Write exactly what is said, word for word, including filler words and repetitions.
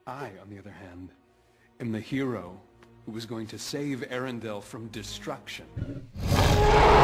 I, on the other hand, am the hero who was going to save Arendelle from destruction.